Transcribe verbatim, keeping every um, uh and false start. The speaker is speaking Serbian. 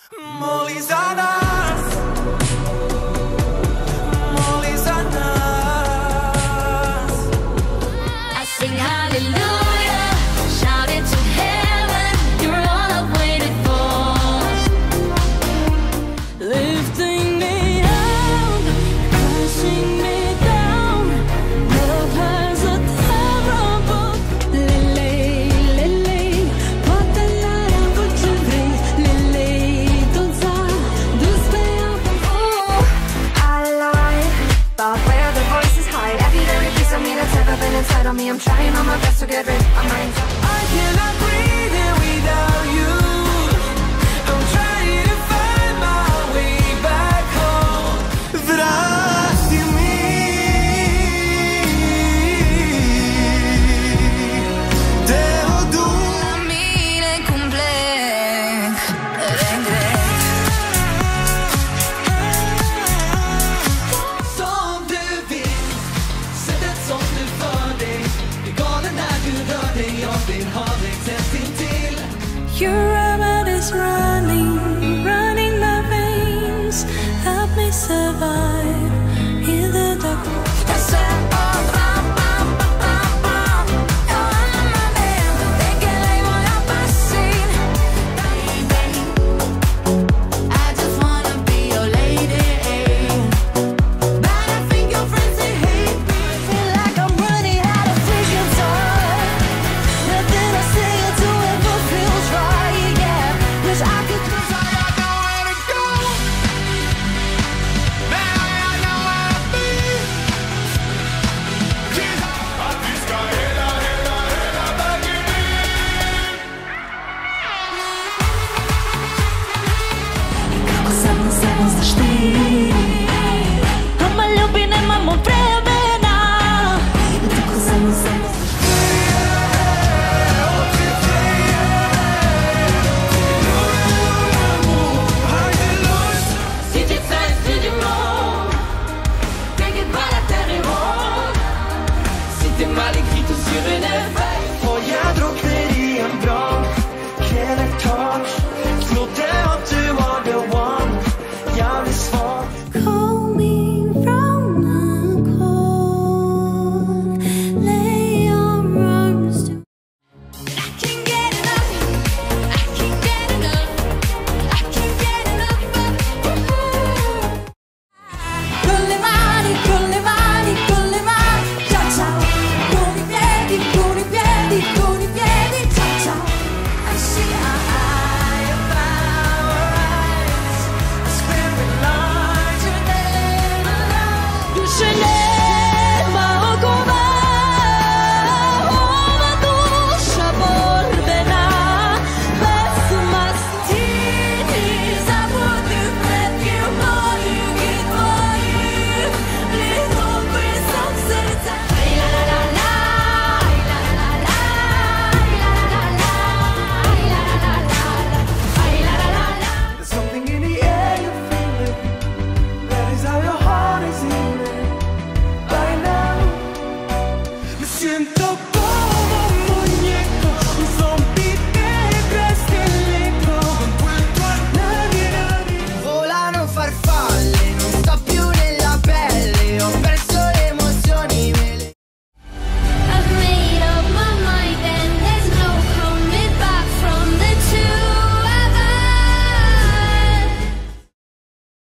I sing hallelujah, shout it to heaven. You're all I've waited for. Lifting me up, pushing me down. Love has a terrible lily, lily. Potterna vucevri, lily. Donza, du spelar. Ooh, I lie about where the voices hide. Every very piece of me that's ever been inside of me. I'm trying on my best to get rid of my anxiety. I cannot breathe here without you. I'm trying to find my way back home. Врасти-ми, te-o-du. La mine complet, regret. Som du vill, sättet som du för dig. Blir galen när du rör dig. Jag vill ha dig tätt intill. Your blood is running, running my veins. Help me survive.